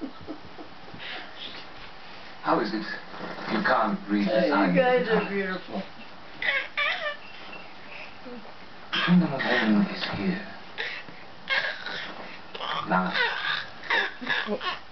How is it you can't read the signs? You guys are beautiful. The kingdom of heaven is here. Now.